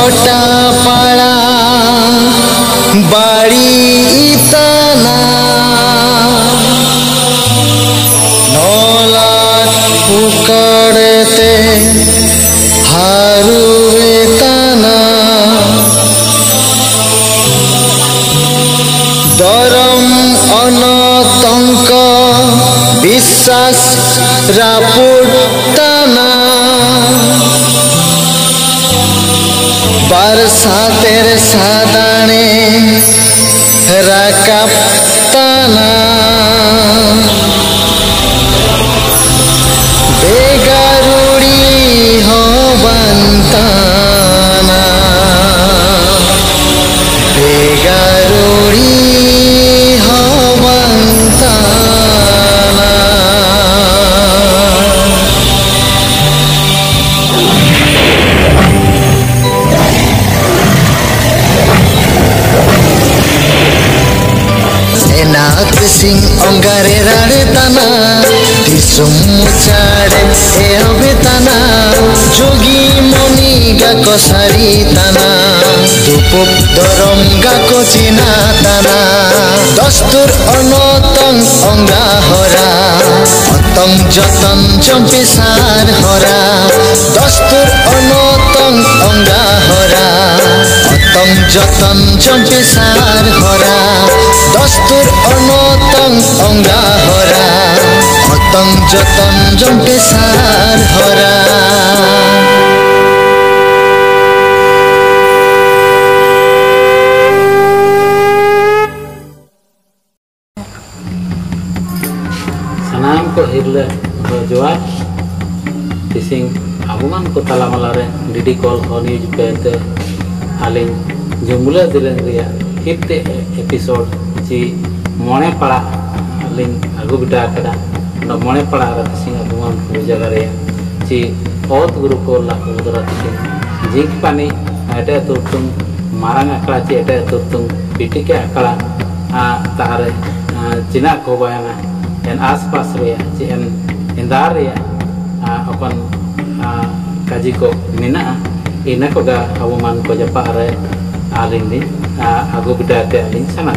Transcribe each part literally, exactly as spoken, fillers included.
छोटा पाड़ा बाड़ी इतना नौला पुकड़ते हारुवे तना दरम अनतंक विश्वास रापुटाना बरसा तेरे सादाने राकाप्ताना बेगारुड़ी हो बनताना बेगारुड़ी हो बनताना enak sing onggare rare tanah disum mucare eo betana jogi moni gako sari tanah dupup dorom gako cina tanah dostur onotong ongga hora otong joton jompisar hora dostur onotong ongga hora otong joton jompisar hora dostur onotong ongga hora otong joton jompisar hora sanam ko hirle joat tising abuman ko talamalare didi call honi jupete aling jumula dilen ria hit episode ci mone pala aling agu bida kada no mone pala ra tising abuman puja gare ci ot guru ko la udara tising jik pani ada turtung marang akala ci ada turtung pitike akala a tare cina ko bayana en aspas ria ci en indar ria akan kaji ko mina ina ko ga abuman ko japa are aling di agu bida te aling sana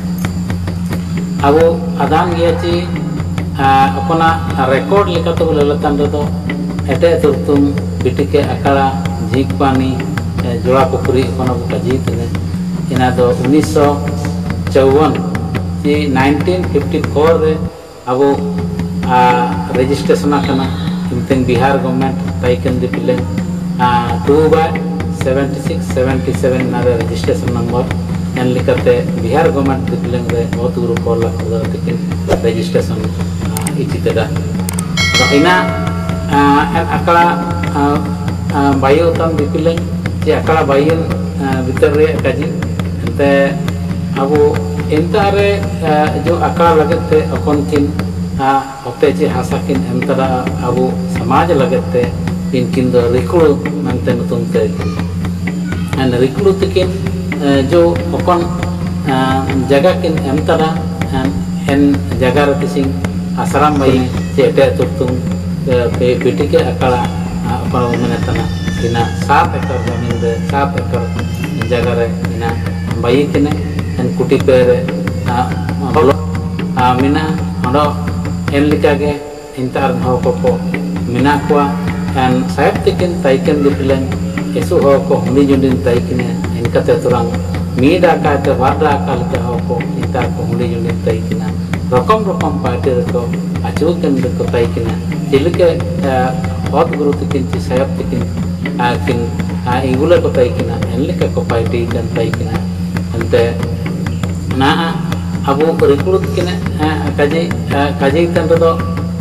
abu adan dia ci apana record lika to lelatan do ete turtum bitike akala jik pani jola pukuri kono kaji tene ina do उन्नीस सौ चौवन ci nineteen fifty-four re abu registration akana inteng Bihar government taiken dipilen two by seventy-six seventy-seven na registration number en likate Bihar government dipilen re बहुत guru kola udara tikin registration ititeda to ina en akala bayu tam dipilen ci akala bayun bitar re kaji ente abu entare jo akala lagate akon kin okte ci hasakin entara abu samaj lagate inkin do recruit mante nutung te and recruit tikin jo okon jaga kin entara en jaga ratising asaram bai cete tutung pe pitike akala apa menetana ina सात ekor jamin de सात ekor jaga re ina bai kine en kuti pere bolo mina ondo en likage intar ho ko mina kwa and sayap tikin taiken dipilen esu ho ko hundi jundin taikine inkate turang mida ka te warda kal te ho ko intar ko hundi jundin taikina rokom rokom party ko achuken ko taikina dilike hot guru tikin ci sayap tikin akin ingula ko taikina enlika ko party kan taikina ante na abu recruit kine kaji kaji tan do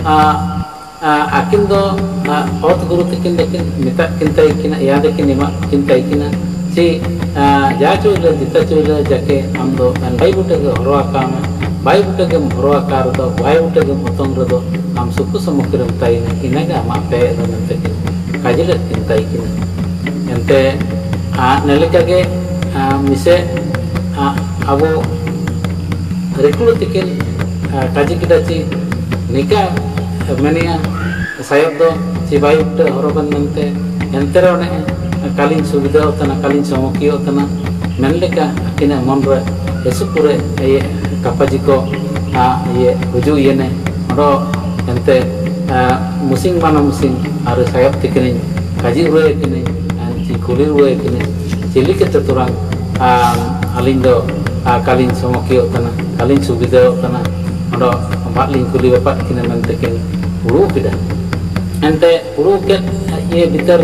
akin do hot guru tikin dekin mita kin taikina ya dekin nima kin taikina ci ja chule dita chule jake amdo an bai bute ge horwa kam bai bute ge horwa kar do bai bute ge motong do am suku samukiram taina inaga ma pe do nante kaji le kin taikina ente nelika ge mise abu recruit tikin kaji kita ci nika mania sayap do ci bayu te horoban nante entero ne kalin subida utana kalin samoki utana menleka akina monre esupure ye kapajiko a ye huju yene ro ente musing mana musing harus sayap tikini kaji ruwe kini anci kulir ruwe kini cili kita turang alindo kalin samoki utana kalin subida utana ro empat ling kuli bapak kini mentekin uru kita ente uru ket ye bitar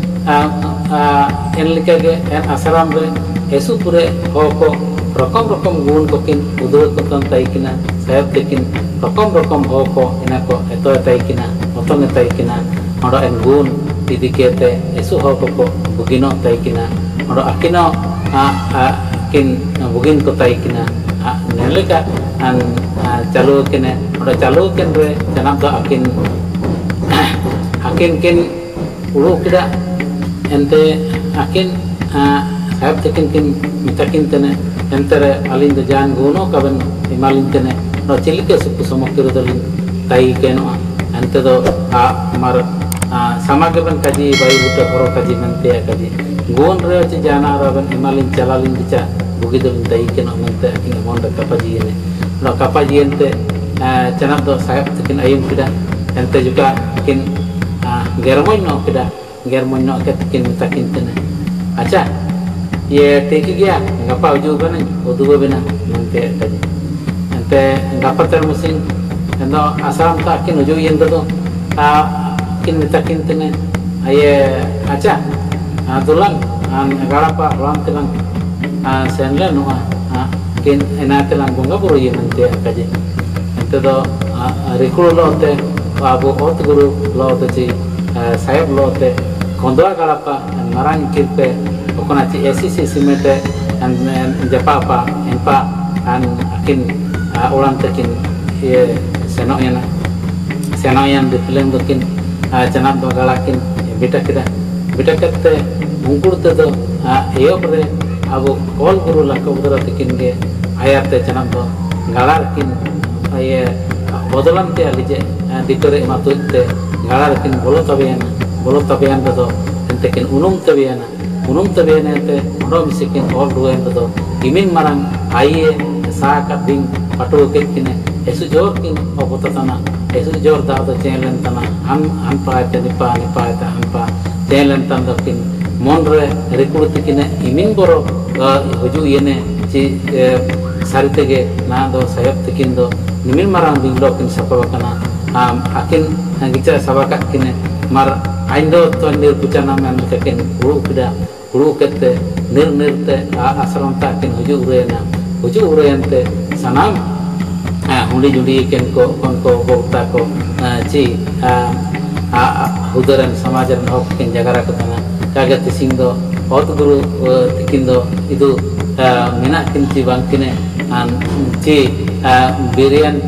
en likage en asaram re esu pure hoko rokom rokom gun kokin udur kotan taikina sayap tekin rokom rokom hoko enako eto taikina otong taikina odo en gun didikete esu hoko ko bugino taikina odo akino kin bugin ko taikina nelika an calu kene odo calu ken re janam do akin akin kin ulu kida ente akin sayap tekin kin mitakin tene entere alindo jan guno kaben imalin tene no cilike suku somokiro dalin tai keno ente do amar samage ban kaji bayu buta horo kaji mente kaji gun re ci jana raben imalin calalin bica bugi dalin tai keno mente akin monda kapaji ene no kapaji ente canap do sayap tekin ayum kida ente juga kin germoy no kida germoy no ketin takin tene acha ye teki gya ngapa uju bana udu bena nante tadi ante ngapa ter musim endo asam ta kin uju yendo do a kin takin tene aye acha adulang an garapa ram telang a senle no a kin enatelang bunga buru ye nante kaje ente do rikulu lo te abu ot guru lo te ci sayap lo te kondoa galapa marang kirpe okona ci esisi simete an japapa empa an akin ulang tekin ye seno yana seno yan di film dokin janab do galakin beta kida beta kete mungkur te do eyo pre abu kol guru lakko budara tekin ge ayat te janab do galarkin ye bodolan te alije dikore matut te galarkin bolo tabiana bolo tabian do entekin unum tabiana unum tabiana ente ondo misikin all ruwen do imin marang aye saaka ding patu kekine esu jor kin obotatana esu jor da do chelen tana an an paate ni pa ni paate an pa chelen tan do kin monre rekurti kine imin boro huju yene ci saritege na do sayap tikin do nimin marang ding do kin sapawakana akin gica sabakat kine mar aindo to nir pucana man keken uru kida uru kete nir nirte asram ta kin huju urena huju urente sanam hundi judi ken ko kon ko bokta ko ci hudaran samajan hok ken jagara ko tana kagat singdo ot guru tikindo itu mina kin ci bangkine an ci birian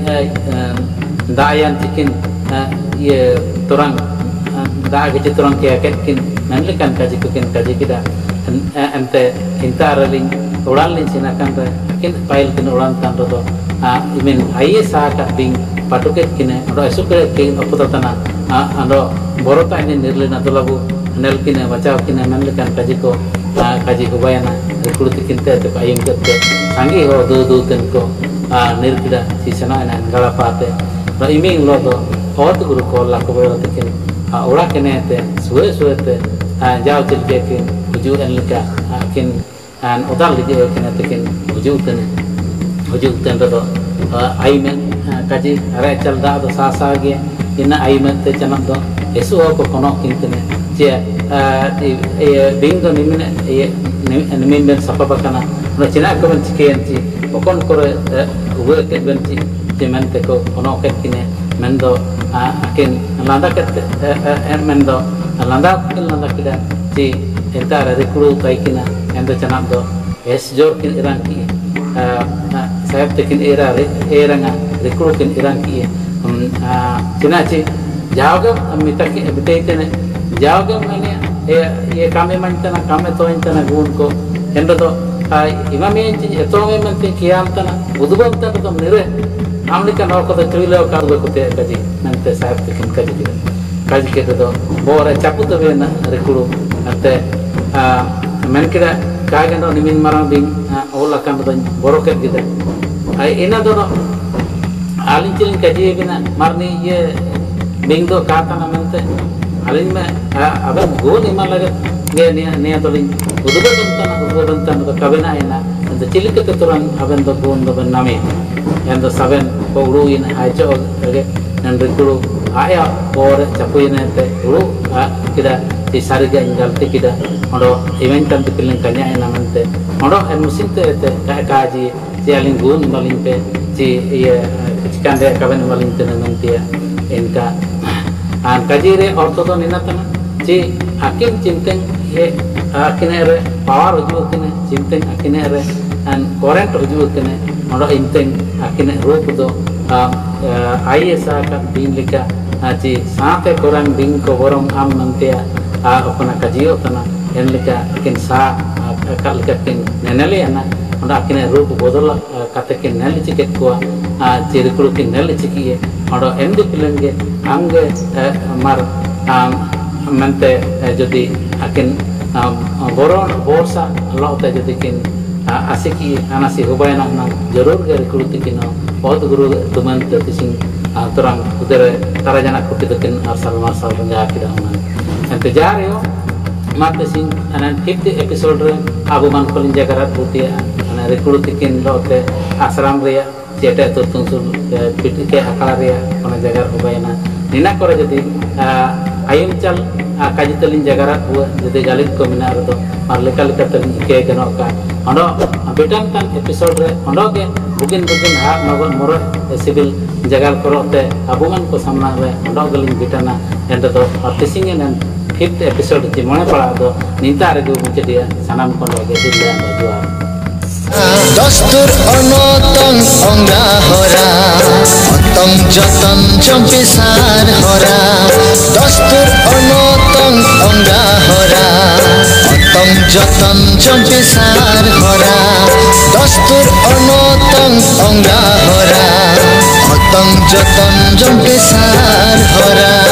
dayan tikin ye torang da ge torang ke kin nanlekan kaji kukin kaji kida ente intaralin ulalin sinakan re kin pail kin ulan tan do imin aye sa ka ding patuket kine ro esukre kin oputatana ando borota ini nirlena dolabu nel kine bacau kine nanlekan kaji ko kaji hubayana rekruti kinte te ayem kette sangi ho du du ten ko nirkida sisana nan galapate ro iming lo do hot guru ko la ko boyo tikin ora kene te suwe suwe te jauh tilke kin huju en lika kin an odal lije kene tikin huju ten huju ten do aimen kaji are chal da do sa sa ge ina aimen te chanam do esu ko kono kin tene je e bing do nimin e nimin ben sapabakana no china ko ben chiken chi pokon kore uwe ke ben chi jemen te ko kono ket kine mendo akin landa ket en mendo landa kin landa kida ci entara rekru taikina endo chanam do es jor kin irang ki sayap tekin era eranga rekru kin irang ki china ci jaga mitaki bitene jaga mane ye kame mantana kame to intana gun ko endo do imame ci etonge mantin kiam tana udubam tana to nire amlika no ko trilo ka do ko te kaji nante sayap tekin kaji kaji ke do bora chapu to bena rekru ante men kira kagen do nimin marang bing ola kan do boroket gitu ai ina do alin cilin kaji bina marni ye bing do kata na mente alin me abe go ni malaga ge ni ni atolin uduba bantana uduba bantana do kabena ina ante cilik ke turan aben do gon do name yang do saben ko uru in hajo age nan rekuru aya por capuina te uru kida di sariga ingal te kida ondo event kan dipilin kanya ina mente ondo en musim te te kaji si alin gon malin te si ye kande kaben malin te nantia enka an kajire orto do ninatana si akin cinteng ye akinere power uju kene cinteng akinere an current uju kene ondo inteng akine rup do aisa kan bin lika aji saate koran bin ko borom am nantia apana kajiyo tana en lika akin sa kal lika kin nenali ana ondo akine rup bodol katekin neli chiket ko jeri kuru kin neli chikiye ondo endi pilenge ange mar mente jodi akin boron borsa Allah ta jodi kin asiki anasi hubayna na jarur gari kuru tikino बहुत गुरु तुमन जतिसिंग तुरंग उधर तारा जना कुटी दकिन अरसल मारसल रंगा किदा उमन इंतजार यो माते सिंग अनन fifth episode रे आबु मन कोलिन जगरात बुतिया अन रिक्रूट तिकिन लोते आश्रम रे जेटे तो तुंसुल पिटी के आकला रे कोन जगर होबायना निना करे जदी आयम चल काजी तलिन जगरात हुआ जदी गालित को मिना रतो मार लेका लेका तलिन के गनो का ओंडो बेटन तन एपिसोड रे ओंडो के बुगिन बुगिन हा नगन मोर सिविल जगाल करोते अबुमन को सामना रे ओंडो गलिन बिटाना एंड दो तिसिंग एन फिफ्थ एपिसोड ति मने पड़ा दो निता रे गु मुचदिया सनाम को लगे दिला बजुआ दस्तुर अनतन अंगा हरा अतम जतन चंपिसार हरा दस्तुर अनतन अंगा हरा अतम जतन चंपिसार हरा दस्तुर अनतन अंगा हरा अतम जतन चंपिसार हरा